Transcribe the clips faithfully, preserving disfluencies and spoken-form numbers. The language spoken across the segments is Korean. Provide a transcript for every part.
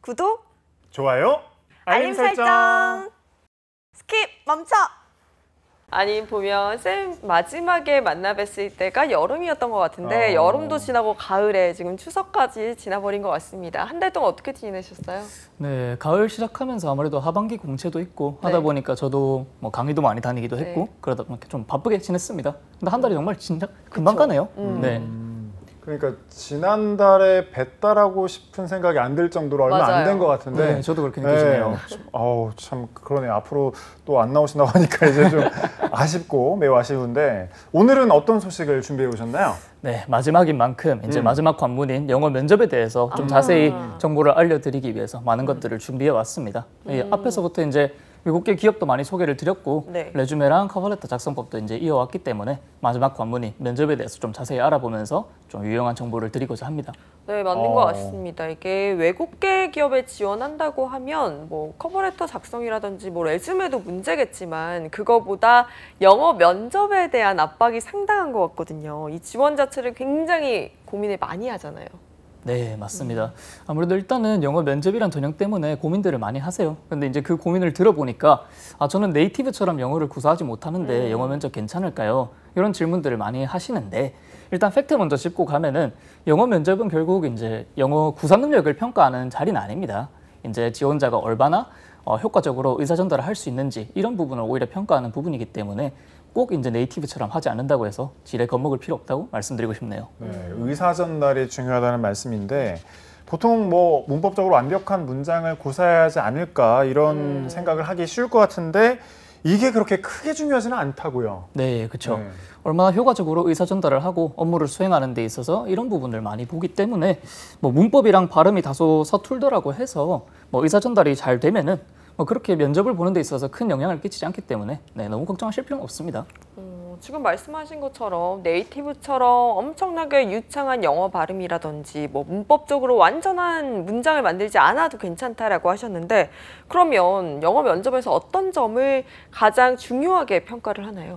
구독, 좋아요, 알림, 알림 설정. 설정. 스킵 멈춰. 아니 보면 쌤 마지막에 만나 뵀을 때가 여름이었던 것 같은데 어. 여름도 지나고 가을에 지금 추석까지 지나버린 것 같습니다. 한 달 동안 어떻게 지내셨어요? 네, 가을 시작하면서 아무래도 하반기 공채도 있고 하다 네. 보니까 저도 뭐 강의도 많이 다니기도 했고 네. 그러다 보니까 좀 바쁘게 지냈습니다. 근데 한 달이 정말 진짜 금방 그쵸. 가네요. 음. 네. 그러니까 지난달에 뵀다라고 싶은 생각이 안 들 정도로 얼마 안 된 것 같은데. 네, 저도 그렇게 느껴지네요. 네. 어우, 참 그러네요. 앞으로 또 안 나오신다고 하니까 이제 좀 아쉽고 매우 아쉬운데 오늘은 어떤 소식을 준비해 오셨나요? 네, 마지막인 만큼 이제 음. 마지막 관문인 영어 면접에 대해서 좀 아. 자세히 정보를 알려드리기 위해서 많은 것들을 준비해 왔습니다. 이 음. 앞에서부터 이제 외국계 기업도 많이 소개를 드렸고 네. 레주메랑 커버레터 작성법도 이제 이어왔기 때문에 마지막 관문인 면접에 대해서 좀 자세히 알아보면서 좀 유용한 정보를 드리고자 합니다. 네, 맞는 어. 것 같습니다. 이게 외국계 기업에 지원한다고 하면 뭐 커버레터 작성이라든지 뭐 레주메도 문제겠지만 그거보다 영어 면접에 대한 압박이 상당한 것 같거든요. 이 지원 자체를 굉장히 고민을 많이 하잖아요. 네, 맞습니다. 아무래도 일단은 영어 면접이란 전형 때문에 고민들을 많이 하세요. 근데 이제 그 고민을 들어보니까 아, 저는 네이티브처럼 영어를 구사하지 못하는데 음. 영어 면접 괜찮을까요? 이런 질문들을 많이 하시는데 일단 팩트 먼저 짚고 가면은 영어 면접은 결국 이제 영어 구사 능력을 평가하는 자리는 아닙니다. 이제 지원자가 얼마나 어, 효과적으로 의사 전달을 할 수 있는지 이런 부분을 오히려 평가하는 부분이기 때문에 꼭 이제 네이티브처럼 하지 않는다고 해서 지레 겁먹을 필요 없다고 말씀드리고 싶네요. 네, 의사 전달이 중요하다는 말씀인데 보통 뭐 문법적으로 완벽한 문장을 구사해야 하지 않을까 이런 음. 생각을 하기 쉬울 것 같은데 이게 그렇게 크게 중요하지는 않다고요. 네, 그렇죠. 네. 얼마나 효과적으로 의사 전달을 하고 업무를 수행하는 데 있어서 이런 부분을 많이 보기 때문에 뭐 문법이랑 발음이 다소 서툴더라고 해서 뭐 의사 전달이 잘 되면은 뭐 그렇게 면접을 보는 데 있어서 큰 영향을 끼치지 않기 때문에 네, 너무 걱정하실 필요는 없습니다. 어, 지금 말씀하신 것처럼 네이티브처럼 엄청나게 유창한 영어 발음이라든지 뭐 문법적으로 완전한 문장을 만들지 않아도 괜찮다라고 하셨는데 그러면 영어 면접에서 어떤 점을 가장 중요하게 평가를 하나요?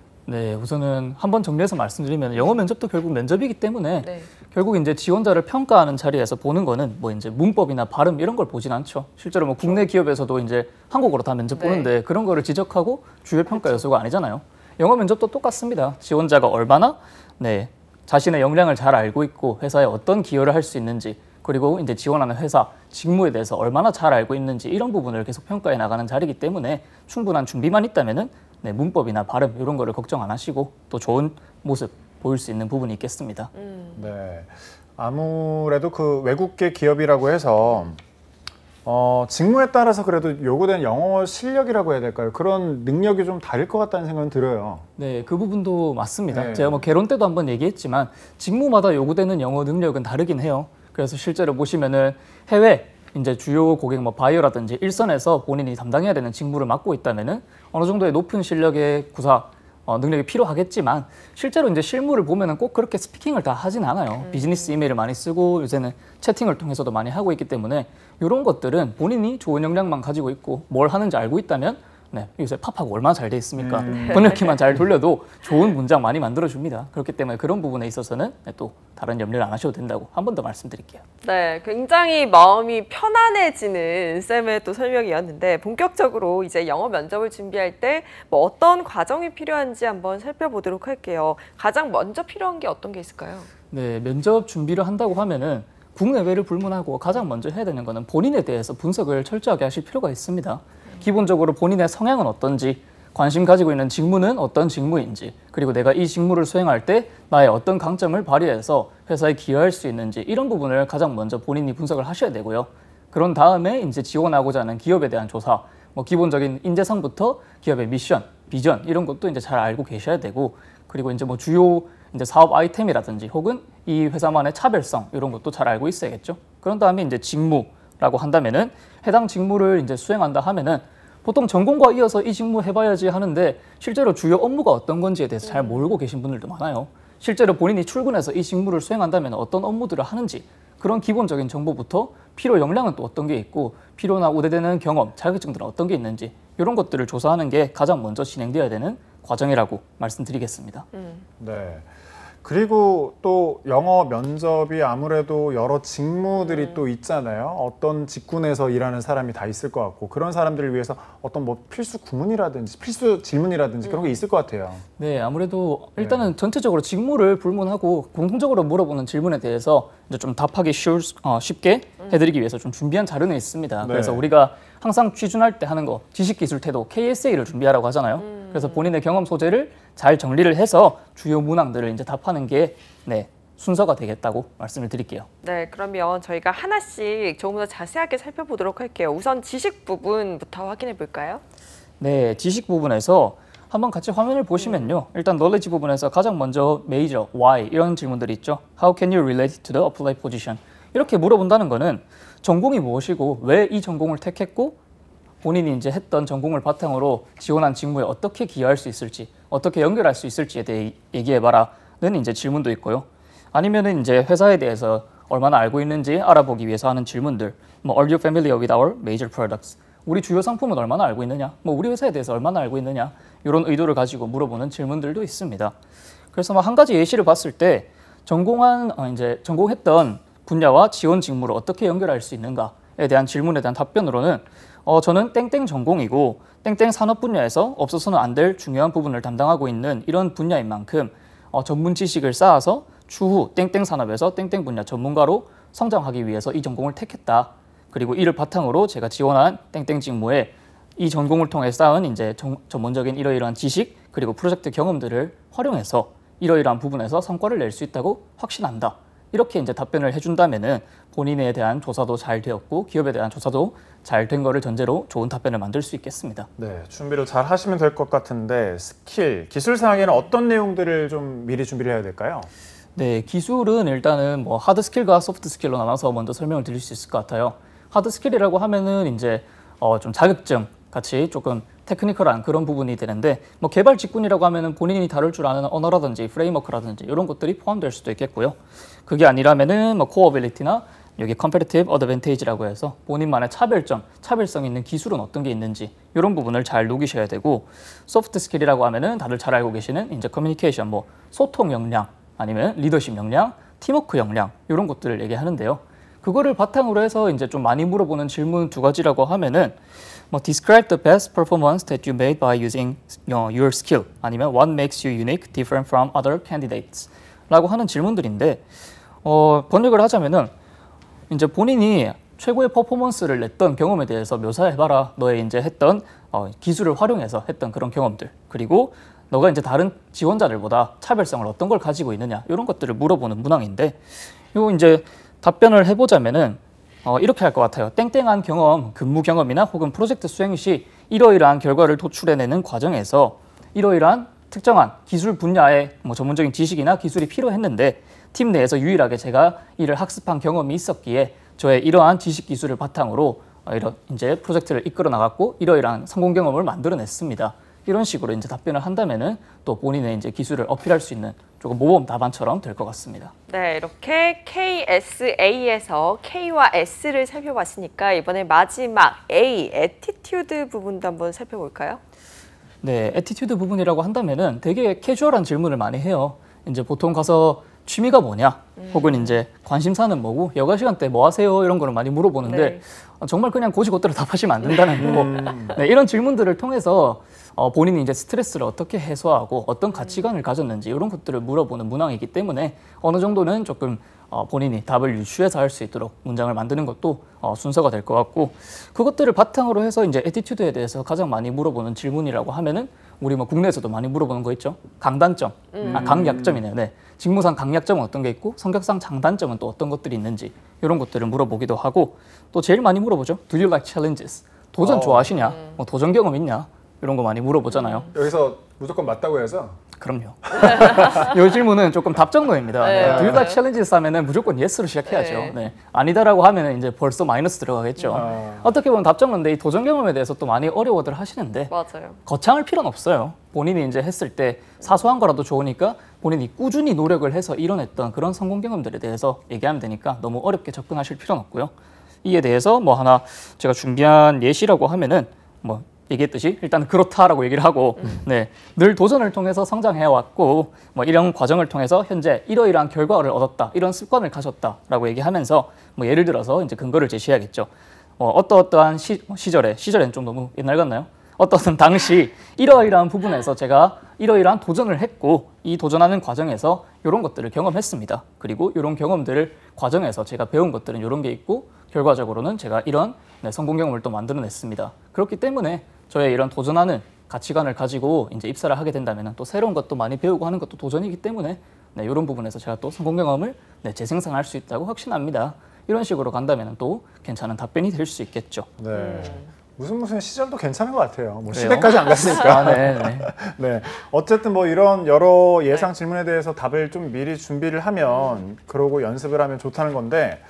네, 우선은 한번 정리해서 말씀드리면 영어 면접도 결국 면접이기 때문에 네. 결국 이제 지원자를 평가하는 자리에서 보는 거는 뭐 이제 문법이나 발음 이런 걸 보진 않죠. 실제로 뭐 국내 기업에서도 이제 한국어로 다 면접 네. 보는데 그런 거를 지적하고 주요 평가 요소가 아니잖아요. 영어 면접도 똑같습니다. 지원자가 얼마나 네, 자신의 역량을 잘 알고 있고 회사에 어떤 기여를 할 수 있는지 그리고 이제 지원하는 회사 직무에 대해서 얼마나 잘 알고 있는지 이런 부분을 계속 평가해 나가는 자리이기 때문에 충분한 준비만 있다면은 네, 문법이나 발음 이런 거를 걱정 안 하시고 또 좋은 모습 보일 수 있는 부분이 있겠습니다. 음. 네, 아무래도 그 외국계 기업이라고 해서 어, 직무에 따라서 그래도 요구되는 영어 실력이라고 해야 될까요? 그런 능력이 좀 다를 것 같다는 생각은 들어요. 네, 그 부분도 맞습니다. 네. 제가 뭐 개론 때도 한번 얘기했지만 직무마다 요구되는 영어 능력은 다르긴 해요. 그래서 실제로 보시면은 해외 이제 주요 고객 뭐 바이어라든지 일선에서 본인이 담당해야 되는 직무를 맡고 있다면은 어느 정도의 높은 실력의 구사 어, 능력이 필요하겠지만 실제로 이제 실무를 보면은 꼭 그렇게 스피킹을 다 하진 않아요. 음. 비즈니스 이메일을 많이 쓰고 요새는 채팅을 통해서도 많이 하고 있기 때문에 이런 것들은 본인이 좋은 역량만 가지고 있고 뭘 하는지 알고 있다면 네, 요새 팝하고 얼마나 잘 돼 있습니까? 음. 번역기만 잘 돌려도 좋은 문장 많이 만들어줍니다. 그렇기 때문에 그런 부분에 있어서는 네, 또 다른 염려를 안 하셔도 된다고 한 번 더 말씀드릴게요. 네, 굉장히 마음이 편안해지는 쌤의 또 설명이었는데 본격적으로 이제 영어 면접을 준비할 때 뭐 어떤 과정이 필요한지 한번 살펴보도록 할게요. 가장 먼저 필요한 게 어떤 게 있을까요? 네, 면접 준비를 한다고 하면은 국내외를 불문하고 가장 먼저 해야 되는 거는 본인에 대해서 분석을 철저하게 하실 필요가 있습니다. 기본적으로 본인의 성향은 어떤지, 관심 가지고 있는 직무는 어떤 직무인지, 그리고 내가 이 직무를 수행할 때 나의 어떤 강점을 발휘해서 회사에 기여할 수 있는지 이런 부분을 가장 먼저 본인이 분석을 하셔야 되고요. 그런 다음에 이제 지원하고자 하는 기업에 대한 조사, 뭐 기본적인 인재상부터 기업의 미션, 비전 이런 것도 이제 잘 알고 계셔야 되고, 그리고 이제 뭐 주요 이제 사업 아이템이라든지 혹은 이 회사만의 차별성 이런 것도 잘 알고 있어야겠죠. 그런 다음에 이제 직무라고 한다면은 해당 직무를 이제 수행한다 하면은 보통 전공과 이어서 이 직무 해봐야지 하는데 실제로 주요 업무가 어떤 건지에 대해서 잘 모르고 계신 분들도 많아요. 실제로 본인이 출근해서 이 직무를 수행한다면 어떤 업무들을 하는지 그런 기본적인 정보부터 필요 역량은 또 어떤 게 있고 필요나 우대되는 경험, 자격증들은 어떤 게 있는지 이런 것들을 조사하는 게 가장 먼저 진행되어야 되는 과정이라고 말씀드리겠습니다. 음. 네. 그리고 또 영어 면접이 아무래도 여러 직무들이 음. 또 있잖아요. 어떤 직군에서 일하는 사람이 다 있을 것 같고 그런 사람들을 위해서 어떤 뭐 필수 구문이라든지 필수 질문이라든지 그런 게 있을 것 같아요. 네, 아무래도 일단은 전체적으로 직무를 불문하고 공통적으로 물어보는 질문에 대해서 이제 좀 답하기 쉬울, 어, 쉽게 해드리기 위해서 좀 준비한 자료는 있습니다. 네. 그래서 우리가 항상 취준할 때 하는 거 지식, 기술, 태도 케이에스에이를 준비하라고 하잖아요. 음. 그래서 본인의 경험 소재를 잘 정리를 해서 주요 문항들을 이제 답하는 게 네, 순서가 되겠다고 말씀을 드릴게요. 네, 그러면 저희가 하나씩 조금 더 자세하게 살펴보도록 할게요. 우선 지식 부분부터 확인해 볼까요? 네, 지식 부분에서 한번 같이 화면을 보시면요. 일단 knowledge 부분에서 가장 먼저 major, why 이런 질문들이 있죠. How can you relate to the applied position? 이렇게 물어본다는 거는 전공이 무엇이고 왜 이 전공을 택했고 본인이 이제 했던 전공을 바탕으로 지원한 직무에 어떻게 기여할 수 있을지, 어떻게 연결할 수 있을지에 대해 얘기해봐라는 이제 질문도 있고요. 아니면은 이제 회사에 대해서 얼마나 알고 있는지 알아보기 위해서 하는 질문들. 뭐 Are you familiar with our major products? 우리 주요 상품은 얼마나 알고 있느냐? 뭐 우리 회사에 대해서 얼마나 알고 있느냐? 이런 의도를 가지고 물어보는 질문들도 있습니다. 그래서 뭐 한 가지 예시를 봤을 때 전공한 어 이제 전공했던 분야와 지원 직무를 어떻게 연결할 수 있는가에 대한 질문에 대한 답변으로는 어 저는 땡땡 전공이고 땡땡 산업 분야에서 없어서는 안 될 중요한 부분을 담당하고 있는 이런 분야인 만큼 어 전문 지식을 쌓아서 추후 땡땡 산업에서 땡땡 분야 전문가로 성장하기 위해서 이 전공을 택했다. 그리고 이를 바탕으로 제가 지원한 땡땡 직무에 이 전공을 통해 쌓은 이제 정, 전문적인 이러이러한 지식 그리고 프로젝트 경험들을 활용해서 이러이러한 부분에서 성과를 낼 수 있다고 확신한다. 이렇게 이제 답변을 해준다면은 본인에 대한 조사도 잘 되었고 기업에 대한 조사도 잘 된 거를 전제로 좋은 답변을 만들 수 있겠습니다. 네, 준비를 잘 하시면 될 것 같은데 스킬, 기술 상에는 어떤 내용들을 좀 미리 준비를 해야 될까요? 네, 기술은 일단은 뭐 하드 스킬과 소프트 스킬로 나눠서 먼저 설명을 드릴 수 있을 것 같아요. 하드 스킬이라고 하면은 이제 어 좀 자격증 같이 조금 테크니컬한 그런 부분이 되는데 뭐 개발 직군이라고 하면은 본인이 다룰 줄 아는 언어라든지 프레임워크라든지 이런 것들이 포함될 수도 있겠고요. 그게 아니라면은 뭐 코어 어빌리티나 여기 컴페티티브 어드밴티지라고 해서 본인만의 차별점, 차별성 있는 기술은 어떤 게 있는지 이런 부분을 잘 녹이셔야 되고 소프트 스킬이라고 하면은 다들 잘 알고 계시는 이제 커뮤니케이션, 뭐 소통 역량 아니면 리더십 역량, 팀워크 역량 이런 것들을 얘기하는데요. 그거를 바탕으로 해서 이제 좀 많이 물어보는 질문 두 가지라고 하면은 뭐 describe the best performance that you made by using your skill 아니면 what makes you unique, different from other candidates 라고 하는 질문들인데 어, 번역을 하자면은 이제 본인이 최고의 퍼포먼스를 냈던 경험에 대해서 묘사해봐라. 너의 이제 했던 어, 기술을 활용해서 했던 그런 경험들 그리고 너가 이제 다른 지원자들보다 차별성을 어떤 걸 가지고 있느냐 이런 것들을 물어보는 문항인데 요 이제 답변을 해보자면은 어, 이렇게 할 것 같아요. 땡땡한 경험, 근무 경험이나 혹은 프로젝트 수행 시 이러이러한 결과를 도출해내는 과정에서 이러이러한 특정한 기술 분야의 뭐 전문적인 지식이나 기술이 필요했는데 팀 내에서 유일하게 제가 이를 학습한 경험이 있었기에 저의 이러한 지식 기술을 바탕으로 어, 이런 이제 프로젝트를 이끌어 나갔고 이러이러한 성공 경험을 만들어냈습니다. 이런 식으로 이제 답변을 한다면은 또 본인의 이제 기술을 어필할 수 있는 조금 모범 답안처럼 될 것 같습니다. 네, 이렇게 케이에스에이에서 K와 S를 살펴봤으니까 이번에 마지막 A, 애티튜드 부분도 한번 살펴볼까요? 네, 애티튜드 부분이라고 한다면은 되게 캐주얼한 질문을 많이 해요. 이제 보통 가서 취미가 뭐냐, 음. 혹은 이제 관심사는 뭐고, 여가 시간 때 뭐 하세요? 이런 거를 많이 물어보는데 네. 정말 그냥 고지고대로 답하시면 안 된다는 거. 음. 네, 이런 질문들을 통해서 어, 본인이 이제 스트레스를 어떻게 해소하고 어떤 가치관을 가졌는지 이런 것들을 물어보는 문항이기 때문에 어느 정도는 조금 어, 본인이 답을 유추해서 할 수 있도록 문장을 만드는 것도 어, 순서가 될 것 같고 그것들을 바탕으로 해서 이제 애티튜드에 대해서 가장 많이 물어보는 질문이라고 하면은 우리 뭐 국내에서도 많이 물어보는 거 있죠. 강단점, 음. 아, 강약점이네요. 네. 직무상 강약점은 어떤 게 있고 성격상 장단점은 또 어떤 것들이 있는지 이런 것들을 물어보기도 하고 또 제일 많이 물어보죠. Do you like challenges? 도전 어. 좋아하시냐? 음. 뭐 도전 경험 있냐? 이런 거 많이 물어보잖아요. 여기서 무조건 맞다고 해서 그럼요. 이 질문은 조금 답정너입니다. 네. 네. Do you like challenges 하면은 무조건 yes로 시작해야죠. 네. 네. 아니다라고 하면은 이제 벌써 마이너스 들어가겠죠. 아. 어떻게 보면 답정너인데 이 도전 경험에 대해서 또 많이 어려워들 하시는데 맞아요. 거창할 필요는 없어요. 본인이 이제 했을 때 사소한 거라도 좋으니까 본인이 꾸준히 노력을 해서 이뤄냈던 그런 성공 경험들에 대해서 얘기하면 되니까 너무 어렵게 접근하실 필요는 없고요. 이에 대해서 뭐 하나 제가 준비한 예시라고 하면은 뭐 얘기했듯이 일단 그렇다라고 얘기를 하고 음. 네, 늘 도전을 통해서 성장해왔고 뭐 이런 과정을 통해서 현재 이러이러한 결과를 얻었다, 이런 습관을 가졌다라고 얘기하면서 뭐 예를 들어서 이제 근거를 제시해야겠죠. 어, 어떠어떠한 시, 시절에, 시절엔 좀 너무 옛날 같나요? 어떤 당시 이러이러한 부분에서 제가 이러이러한 도전을 했고 이 도전하는 과정에서 이런 것들을 경험했습니다. 그리고 이런 경험들을 과정에서 제가 배운 것들은 이런 게 있고 결과적으로는 제가 이런 네, 성공 경험을 또 만들어냈습니다. 그렇기 때문에 저의 이런 도전하는 가치관을 가지고 이제 입사를 하게 된다면 또 새로운 것도 많이 배우고 하는 것도 도전이기 때문에 네, 이런 부분에서 제가 또 성공 경험을 네, 재생산할 수 있다고 확신합니다. 이런 식으로 간다면 또 괜찮은 답변이 될 수 있겠죠. 네. 음. 무슨 무슨 시절도 괜찮은 것 같아요. 뭐 그래요? 시대까지 안 갔으니까. 아, 네, 네. 네. 어쨌든 뭐 이런 여러 예상 질문에 대해서 답을 좀 미리 준비를 하면 그러고 연습을 하면 좋다는 건데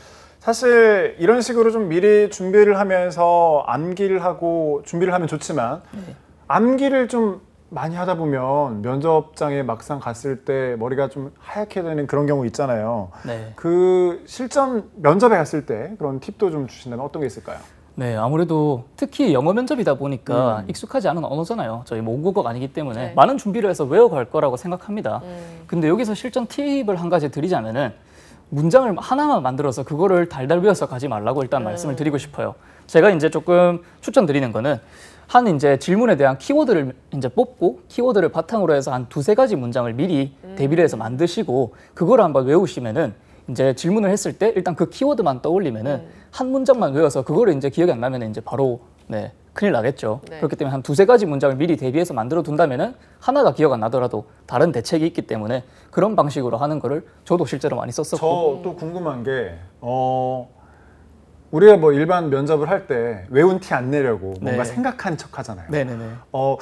사실 이런 식으로 좀 미리 준비를 하면서 암기를 하고 준비를 하면 좋지만 네. 암기를 좀 많이 하다 보면 면접장에 막상 갔을 때 머리가 좀 하얗게 되는 그런 경우 있잖아요. 네. 그 실전 면접에 갔을 때 그런 팁도 좀 주신다면 어떤 게 있을까요? 네, 아무래도 특히 영어 면접이다 보니까 음. 익숙하지 않은 언어잖아요. 저희 모국어가 아니기 때문에 네. 많은 준비를 해서 외워갈 거라고 생각합니다. 음. 근데 여기서 실전 팁을 한 가지 드리자면은 문장을 하나만 만들어서 그거를 달달 외워서 가지 말라고 일단 음. 말씀을 드리고 싶어요. 제가 이제 조금 추천드리는 거는 한 이제 질문에 대한 키워드를 이제 뽑고 키워드를 바탕으로 해서 한 두세 가지 문장을 미리 음. 대비를 해서 만드시고 그거를 한번 외우시면은 이제 질문을 했을 때 일단 그 키워드만 떠올리면은 음. 한 문장만 외워서 그거를 이제 기억이 안 나면은 이제 바로 네, 큰일 나겠죠. 네. 그렇기 때문에 한 두세 가지 문장을 미리 대비해서 만들어 둔다면은 하나가 기억 안 나더라도 다른 대책이 있기 때문에 그런 방식으로 하는 거를 저도 실제로 많이 썼었고. 저 또 궁금한 게 어, 우리가 뭐 일반 면접을 할 때 외운 티 안 내려고 뭔가 네. 생각한 척 하잖아요. 네네네. 어,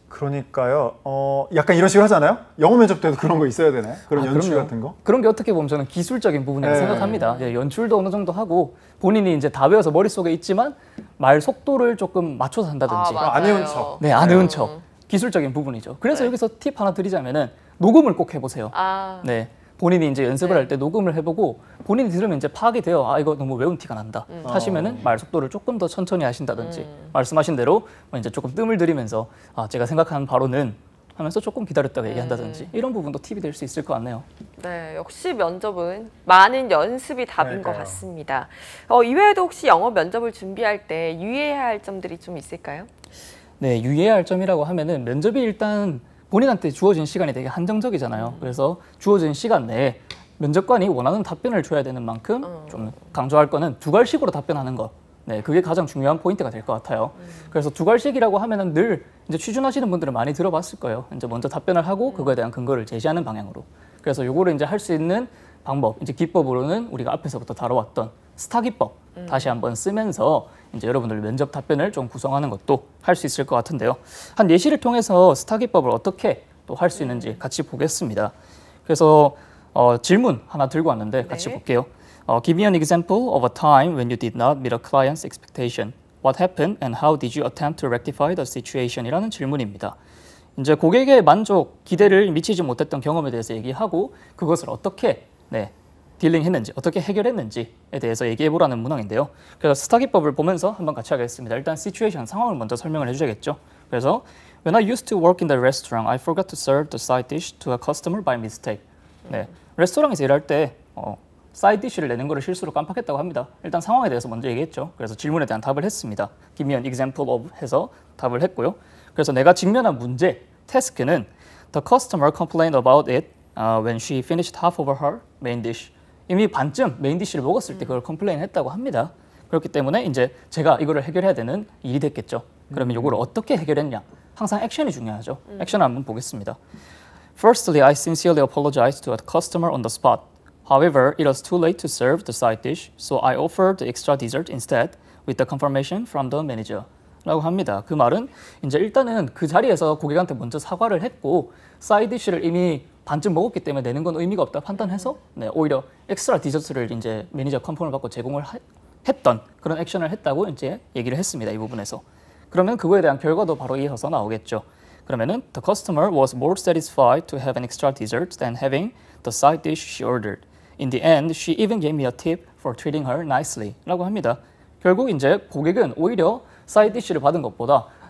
그러니까요. 어, 약간 이런 식으로 하잖아요. 영어 면접 때도 그런 거 있어야 되나요? 그런 아, 연출 그럼요. 같은 거? 그런 게 어떻게 보면 저는 기술적인 부분이라고 네. 생각합니다. 예, 연출도 어느 정도 하고 본인이 이제 다 외워서 머릿속에 있지만 말 속도를 조금 맞춰서 한다든지 아, 안 외운 맞아요. 척. 네, 안 외운 음. 척. 기술적인 부분이죠. 그래서 네. 여기서 팁 하나 드리자면은 녹음을 꼭 해보세요. 아, 네. 본인이 이제 연습을 네. 할 때 녹음을 해보고 본인이 들으면 이제 파악이 돼요. 아, 이거 너무 외운 티가 난다. 음. 하시면은 말 속도를 조금 더 천천히 하신다든지 음. 말씀하신 대로 뭐 이제 조금 뜸을 들이면서 아, 제가 생각하는 바로는 하면서 조금 기다렸다가 얘기한다든지 음. 이런 부분도 팁이 될 수 있을 것 같네요. 네, 역시 면접은 많은 연습이 답인 것 그러니까요. 같습니다. 어, 이외에도 혹시 영어 면접을 준비할 때 유의해야 할 점들이 좀 있을까요? 네, 유의해야 할 점이라고 하면은 면접이 일단 본인한테 주어진 시간이 되게 한정적이잖아요. 음. 그래서 주어진 시간 내에 면접관이 원하는 답변을 줘야 되는 만큼 음. 좀 강조할 거는 두괄식으로 답변하는 것. 네, 그게 가장 중요한 포인트가 될 것 같아요. 음. 그래서 두괄식이라고 하면은 늘 이제 취준하시는 분들은 많이 들어봤을 거예요. 이제 먼저 답변을 하고 그거에 대한 근거를 제시하는 방향으로. 그래서 요거를 이제 할 수 있는 방법, 이제 기법으로는 우리가 앞에서부터 다뤄왔던 스타 기법 다시 한번 쓰면서 이제 여러분들 면접 답변을 좀 구성하는 것도 할 수 있을 것 같은데요. 한 예시를 통해서 스타 기법을 어떻게 또 할 수 있는지 같이 보겠습니다. 그래서 어, 질문 하나 들고 왔는데 같이 네. 볼게요. 어, Give me an example of a time when you did not meet a client's expectation. What happened and how did you attempt to rectify the situation? 이라는 질문입니다. 이제 고객의 만족, 기대를 미치지 못했던 경험에 대해서 얘기하고 그것을 어떻게 네, 딜링했는지, 어떻게 해결했는지에 대해서 얘기해보라는 문항인데요. 그래서 스타 기법을 보면서 한번 같이 하겠습니다. 일단 situation, 상황을 먼저 설명을 해주셔야겠죠. 그래서 When I used to work in the restaurant, I forgot to serve the side dish to a customer by mistake. 네, 레스토랑에서 일할 때 어, 사이드 디쉬를 내는 거를 실수로 깜빡했다고 합니다. 일단 상황에 대해서 먼저 얘기했죠. 그래서 질문에 대한 답을 했습니다. Give me an example of 해서 답을 했고요. 그래서 내가 직면한 문제, 태스크는 The customer complained about it uh, when she finished half of her main dish. 이미 반쯤 메인 디쉬를 먹었을 때 그걸 컴플레인 했다고 합니다. 그렇기 때문에 이제 제가 이거를 해결해야 되는 일이 됐겠죠. 그러면 이거를 어떻게 해결했냐? 항상 액션이 중요하죠. 액션을 한번 보겠습니다. Firstly, I sincerely apologized to a customer on the spot. However, it was too late to serve the side dish, so I offered the extra dessert instead with the confirmation from the manager. 라고 합니다. 그 말은 이제 일단은 그 자리에서 고객한테 먼저 사과를 했고 사이드 디쉬를 이미 반쯤 먹었기 때문에 내는 건 의미가 없다 판단해서 네, 오히려 엑스트라 디저트를 이제 매니저 컨펌을 받고 제공을 하, 했던 그런 액션을 했다고 이제 얘기를 했습니다. 이 부분에서. 그러면 그거에 대한 결과도 바로 이어서 나오겠죠. 그러면은 the customer was more satisfied to have an extra dessert than having the side dish she ordered. In the end, she even gave me a tip for treating her nicely. 라고 합니다. 결국 이제 고객은 오히려 사이드 디쉬를 받은 것보다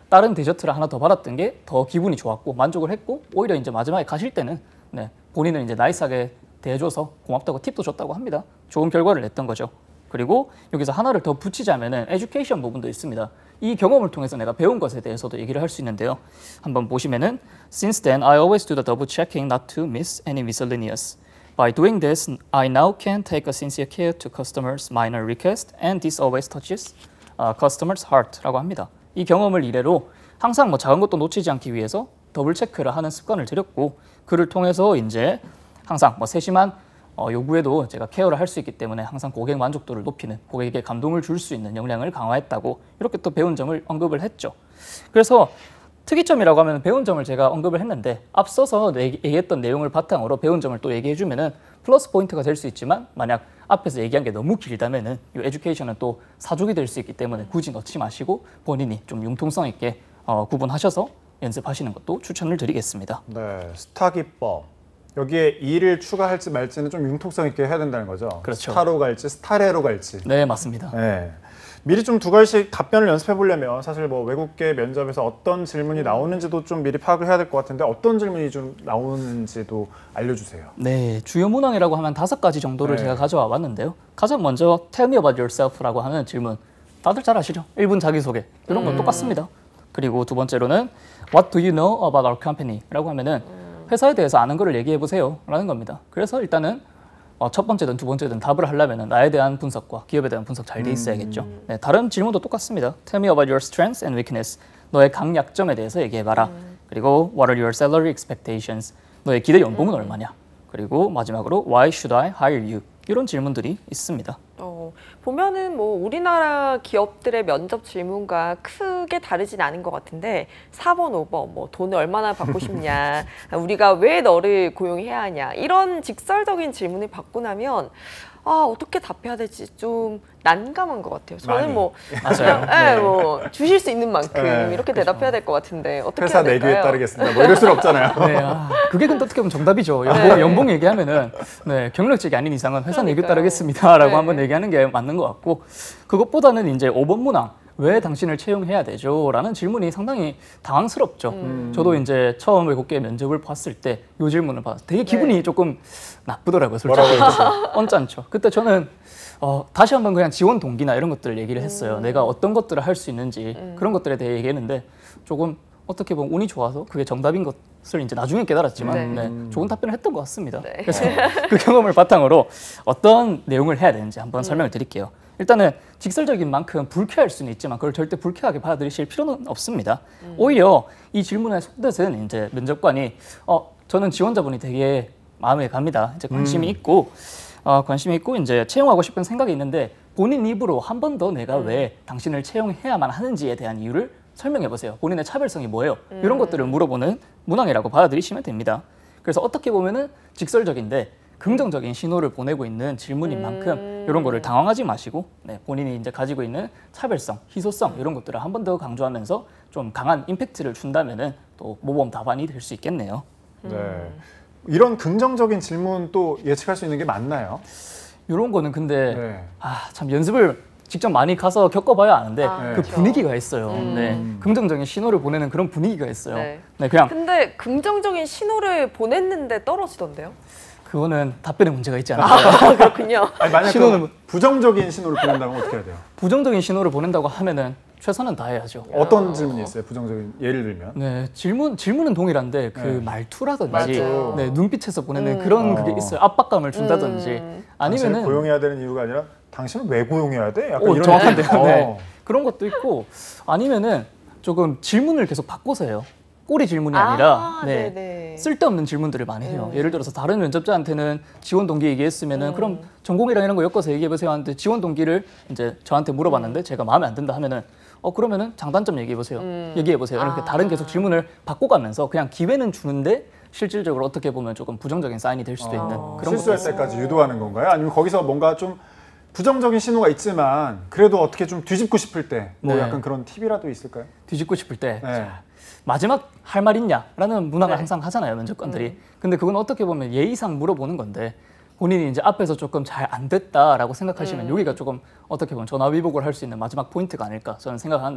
다른 디저트를 하나 더 받았던 게 더 기분이 좋았고 만족을 했고 오히려 이제 마지막에 가실 때는 네, 본인을 이제 나이스하게 대해줘서 고맙다고 팁도 줬다고 합니다. 좋은 결과를 냈던 거죠. 그리고 여기서 하나를 더 붙이자면은 에듀케이션 부분도 있습니다. 이 경험을 통해서 내가 배운 것에 대해서도 얘기를 할 수 있는데요. 한번 보시면은 Since then, I always do the double checking not to miss any miscellaneous. By doing this, I now can take a sincere care to customers' minor requests, and this always touches uh, customers' heart라고 합니다. 이 경험을 이래로 항상 뭐 작은 것도 놓치지 않기 위해서 더블 체크를 하는 습관을 들였고 그를 통해서 이제 항상 뭐 세심한 어, 요구에도 제가 케어를 할 수 있기 때문에 항상 고객 만족도를 높이는 고객에게 감동을 줄 수 있는 역량을 강화했다고 이렇게 또 배운 점을 언급을 했죠. 그래서 특이점이라고 하면 배운 점을 제가 언급을 했는데 앞서서 얘기했던 내용을 바탕으로 배운 점을 또 얘기해 주면은 플러스 포인트가 될 수 있지만 만약 앞에서 얘기한 게 너무 길다면은 이 에듀케이션은 또 사족이 될 수 있기 때문에 굳이 넣지 마시고 본인이 좀 융통성 있게 어, 구분하셔서 연습하시는 것도 추천을 드리겠습니다. 네, 스타 기법. 여기에 이를 추가할지 말지는 좀 융통성 있게 해야 된다는 거죠. 그렇죠. 스타로 갈지 스타레로 갈지. 네, 맞습니다. 네. 미리 좀 두 가지씩 답변을 연습해 보려면 사실 뭐 외국계 면접에서 어떤 질문이 나오는지도 좀 미리 파악을 해야 될 것 같은데 어떤 질문이 좀 나오는지도 알려주세요. 네, 주요 문항이라고 하면 다섯 가지 정도를 네. 제가 가져와 봤는데요. 가장 먼저 Tell me about yourself라고 하는 질문. 다들 잘 아시죠? 일 분 자기소개. 이런 건 음. 똑같습니다. 그리고 두 번째로는 What do you know about our company? 라고 하면은 회사에 대해서 아는 거를 얘기해 보세요 라는 겁니다. 그래서 일단은 어, 첫 번째든 두 번째든 답을 하려면 나에 대한 분석과 기업에 대한 분석 잘 돼 있어야겠죠. 네, 다른 질문도 똑같습니다. Tell me about your strengths and weakness. 너의 강약점에 대해서 얘기해봐라. 음. 그리고 What are your salary expectations? 너의 기대 연봉은 음. 얼마냐? 그리고 마지막으로 Why should I hire you? 이런 질문들이 있습니다. 어, 보면은 뭐 우리나라 기업들의 면접 질문과 크게 다르진 않은 것 같은데 사 번, 오 번 뭐 돈을 얼마나 받고 싶냐, 우리가 왜 너를 고용해야 하냐 이런 직설적인 질문을 받고 나면 아 어떻게 답해야 될지 좀 난감한 것 같아요. 저는 많이. 뭐 맞아요. 그냥 예, 뭐 주실 수 있는 만큼 네, 이렇게 대답해야 될 것 같은데 어떻게 회사 해야 될까요? 내규에 따르겠습니다. 뭐 이럴 수는 없잖아요. 네, 아, 그게 근데 어떻게 보면 정답이죠. 연봉, 네. 연봉 얘기하면은 네, 경력직이 아닌 이상은 회사 내규 그러니까요. 따르겠습니다라고 네. 한번 얘기하는 게 맞는 것 같고 그것보다는 이제 오 번 문항 왜 당신을 채용해야 되죠? 라는 질문이 상당히 당황스럽죠. 음. 저도 이제 처음 외국계 면접을 봤을 때 이 질문을 봐서 되게 기분이 네. 조금 나쁘더라고요. 솔직히. 언짢죠. 그때 저는 어, 다시 한번 그냥 지원 동기나 이런 것들을 얘기를 했어요. 음. 내가 어떤 것들을 할 수 있는지 음. 그런 것들에 대해 얘기했는데 조금 어떻게 보면 운이 좋아서 그게 정답인 것을 이제 나중에 깨달았지만 네. 네, 좋은 답변을 했던 것 같습니다. 네. 그래서 그 경험을 바탕으로 어떤 내용을 해야 되는지 한번 설명을 드릴게요. 일단은 직설적인 만큼 불쾌할 수는 있지만 그걸 절대 불쾌하게 받아들이실 필요는 없습니다. 오히려 이 질문의 속뜻은 이제 면접관이 어, 저는 지원자분이 되게 마음에 갑니다. 이제 관심이 음. 있고 어, 관심이 있고 이제 채용하고 싶은 생각이 있는데 본인 입으로 한 번 더 내가 왜 당신을 채용해야만 하는지에 대한 이유를 설명해 보세요. 본인의 차별성이 뭐예요? 이런 것들을 물어보는 문항이라고 받아들이시면 됩니다. 그래서 어떻게 보면은 직설적인데 긍정적인 신호를 보내고 있는 질문인 만큼 음. 이런 거를 당황하지 마시고 네, 본인이 이제 가지고 있는 차별성, 희소성 이런 것들을 한 번 더 강조하면서 좀 강한 임팩트를 준다면은 또 모범 답안이 될 수 있겠네요. 네. 이런 긍정적인 질문 또 예측할 수 있는 게 맞나요? 이런 거는 근데 네. 아, 참 연습을 직접 많이 가서 겪어봐야 아는데 아, 그 그렇죠. 분위기가 있어요. 음. 네, 긍정적인 신호를 보내는 그런 분위기가 있어요. 네. 네, 그냥 근데 긍정적인 신호를 보냈는데 떨어지던데요? 그거는 답변에 문제가 있지 않아요. 아, 그렇군요. 아니, 만약 신호는 그 부정적인 신호를 보낸다면 어떻게 해야 돼요? 부정적인 신호를 보낸다고 하면은 최선은 다해야죠. 어떤 질문이 있어요? 부정적인 예를 들면 네, 질문 질문은 동일한데 그 네. 말투라든지 맞아요. 네, 눈빛에서 보내는 음. 그런 어. 그게 있어요. 압박감을 준다든지 음. 당신을 아니면은 고용해야 되는 이유가 아니라 당신을 왜 고용해야 돼? 약간 오, 이런 정확한데요. 느낌. 네. 어. 그런 것도 있고 아니면은 조금 질문을 계속 바꿔서 해요. 꼬리 질문이 아니라 아, 네. 네네. 쓸데없는 질문들을 많이 해요. 음. 예를 들어서 다른 면접자한테는 지원 동기 얘기했으면은 음. 그럼 전공이랑 이런 거 엮어서 얘기해 보세요 하는데 지원 동기를 이제 저한테 물어봤는데 제가 마음에 안 든다 하면은 어 그러면은 장단점 얘기해 보세요. 음. 얘기해 보세요. 이렇게 아. 다른 계속 질문을 바꿔가면서 그냥 기회는 주는데 실질적으로 어떻게 보면 조금 부정적인 사인이 될 수도 있는 어, 그런 실수할 것도 때까지 유도하는 건가요? 아니면 거기서 뭔가 좀 부정적인 신호가 있지만 그래도 어떻게 좀 뒤집고 싶을 때 뭐 네. 약간 그런 팁이라도 있을까요? 뒤집고 싶을 때 네. 마지막 할 말 있냐라는 문항을 네. 항상 하잖아요 면접관들이. 근데 그건 어떻게 보면 예의상 물어보는 건데 본인이 이제 앞에서 조금 잘 안 됐다라고 생각하시면 음. 여기가 조금 어떻게 보면 전화위복을 할 수 있는 마지막 포인트가 아닐까 저는 생각하는데요.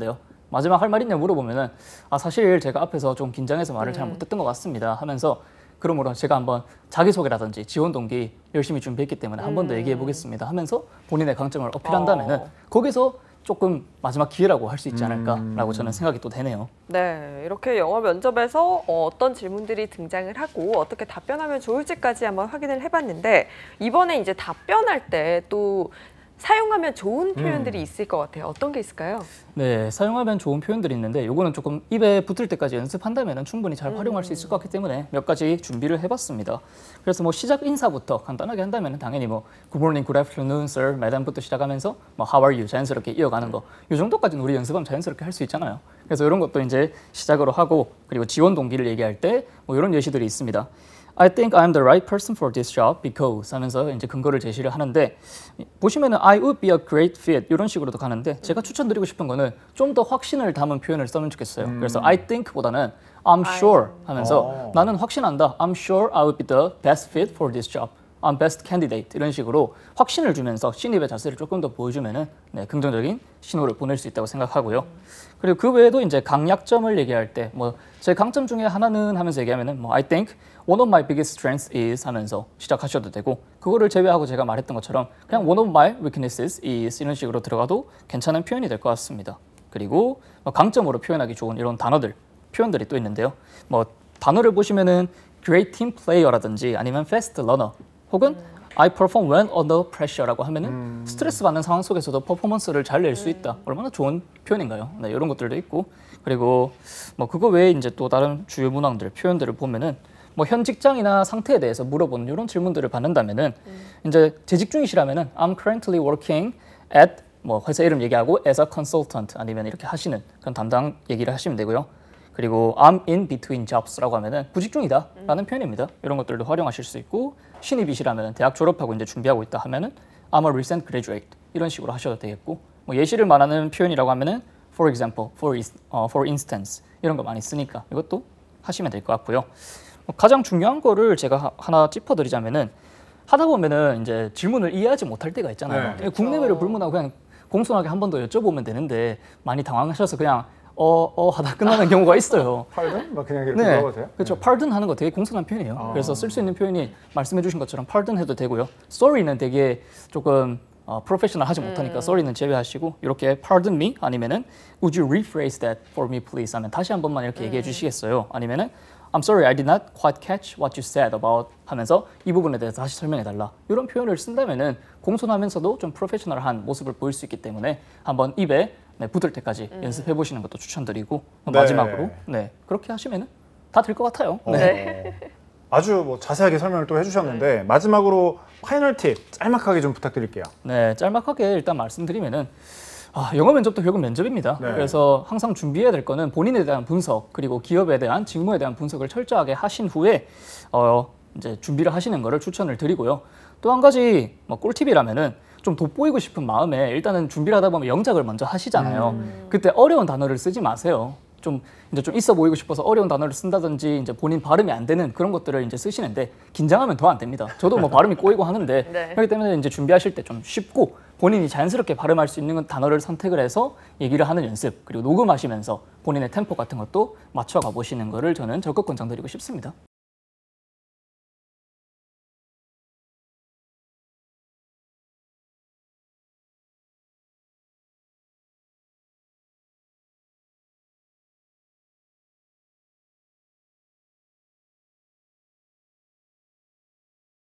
마지막 할 말 있냐 물어보면은 아 사실 제가 앞에서 좀 긴장해서 말을 잘 못했던 것 같습니다 하면서 그러므로 제가 한번 자기소개라든지 지원 동기 열심히 준비했기 때문에 한 번 더 얘기해 보겠습니다 하면서 본인의 강점을 어필한다면은 어. 거기서 조금 마지막 기회라고 할 수 있지 않을까라고 저는 생각이 또 되네요. 네, 이렇게 영어 면접에서 어, 어떤 질문들이 등장을 하고 어떻게 답변하면 좋을지까지 한번 확인을 해봤는데 이번에 이제 답변할 때 또 사용하면 좋은 표현들이 있을 것 같아요. 어떤 게 있을까요? 네, 사용하면 좋은 표현들이 있는데 요거는 조금 입에 붙을 때까지 연습한다면 충분히 잘 활용할 수 있을 것 같기 때문에 몇 가지 준비를 해봤습니다. 그래서 뭐 시작 인사부터 간단하게 한다면 당연히 뭐 Good morning, good afternoon, sir, madam부터 시작하면서 뭐 How are you 자연스럽게 이어가는 거 이 정도까지는 우리 연습하면 자연스럽게 할 수 있잖아요. 그래서 이런 것도 이제 시작으로 하고 그리고 지원 동기를 얘기할 때 뭐 이런 예시들이 있습니다. I think I'm the right person for this job because 하면서 이제 근거를 제시를 하는데 보시면은 I would be a great fit 이런 식으로도 가는데 제가 추천드리고 싶은 거는 좀 더 확신을 담은 표현을 쓰면 좋겠어요. 음. 그래서 I think보다는 I'm sure 하면서 어. 나는 확신한다. I'm sure I would be the best fit for this job. I'm best candidate 이런 식으로 확신을 주면서 신입의 자세를 조금 더 보여주면은 네, 긍정적인 신호를 보낼 수 있다고 생각하고요. 그리고 그 외에도 이제 강약점을 얘기할 때 뭐 제 강점 중에 하나는 하면서 얘기하면은 뭐 I think one of my biggest strengths is 하면서 시작하셔도 되고 그거를 제외하고 제가 말했던 것처럼 그냥 one of my weaknesses is 이런 식으로 들어가도 괜찮은 표현이 될 것 같습니다. 그리고 뭐 강점으로 표현하기 좋은 이런 단어들 표현들이 또 있는데요. 뭐 단어를 보시면은 great team player라든지 아니면 fast learner 혹은 I perform well under pressure라고 하면은 음. 스트레스 받는 상황 속에서도 퍼포먼스를 잘 낼 수 있다. 얼마나 좋은 표현인가요? 네, 이런 것들도 있고 그리고 뭐 그거 외에 이제 또 다른 주요 문항들 표현들을 보면은 뭐 현 직장이나 상태에 대해서 물어보는 이런 질문들을 받는다면은 음. 이제 재직 중이시라면은 I'm currently working at 뭐 회사 이름 얘기하고 as a consultant 아니면 이렇게 하시는 그런 담당 얘기를 하시면 되고요. 그리고 I'm in between jobs라고 하면은 구직 중이다라는 음. 표현입니다. 이런 것들도 활용하실 수 있고 신입이시라면은 대학 졸업하고 이제 준비하고 있다 하면은 I'm a recent graduate 이런 식으로 하셔도 되겠고 뭐 예시를 말하는 표현이라고 하면은 for example, for, is, uh, for instance 이런 거 많이 쓰니까 이것도 하시면 될 것 같고요. 뭐 가장 중요한 거를 제가 하나 짚어드리자면은 하다 보면은 이제 질문을 이해하지 못할 때가 있잖아요. 네. 국내외를 불문하고 그냥 공손하게 한 번 더 여쭤보면 되는데 많이 당황하셔서 그냥 어, 어 하다 끝나는 경우가 있어요. pardon? 막 그냥 이렇게 네, 물어봐도 돼요? 그렇죠. 네. pardon 하는 거 되게 공손한 표현이에요. 아. 그래서 쓸 수 있는 표현이 말씀해 주신 것처럼 pardon 해도 되고요. sorry는 되게 조금 어, 프로페셔널 하지 못하니까 음. sorry는 제외하시고 이렇게 pardon me 아니면은 would you rephrase that for me please 하면 다시 한 번만 이렇게 얘기해 주시겠어요? 아니면은 I'm sorry, I did not quite catch what you said about 하면서 이 부분에 대해서 다시 설명해 달라. 이런 표현을 쓴다면은 공손하면서도 좀 프로페셔널한 모습을 보일 수 있기 때문에 한번 입에 네, 붙을 때까지 음. 연습해 보시는 것도 추천드리고 네. 마지막으로 네 그렇게 하시면은 다 될 것 같아요. 어. 네. 아주 뭐 자세하게 설명을 또 해주셨는데 마지막으로 파이널 팁 짤막하게 좀 부탁드릴게요. 네, 짤막하게 일단 말씀드리면은 아, 영어 면접도 결국 면접입니다. 네. 그래서 항상 준비해야 될 거는 본인에 대한 분석 그리고 기업에 대한 직무에 대한 분석을 철저하게 하신 후에 어, 이제 준비를 하시는 거를 추천을 드리고요. 또 한 가지 뭐 꿀팁이라면은 좀 돋보이고 싶은 마음에 일단은 준비를 하다 보면 영작을 먼저 하시잖아요. 음. 그때 어려운 단어를 쓰지 마세요. 좀 이제 좀 있어 보이고 싶어서 어려운 단어를 쓴다든지 이제 본인 발음이 안 되는 그런 것들을 이제 쓰시는데 긴장하면 더 안 됩니다. 저도 뭐 발음이 꼬이고 하는데 네. 그렇기 때문에 이제 준비하실 때 좀 쉽고 본인이 자연스럽게 발음할 수 있는 단어를 선택을 해서 얘기를 하는 연습 그리고 녹음하시면서 본인의 템포 같은 것도 맞춰가 보시는 거를 저는 적극 권장드리고 싶습니다.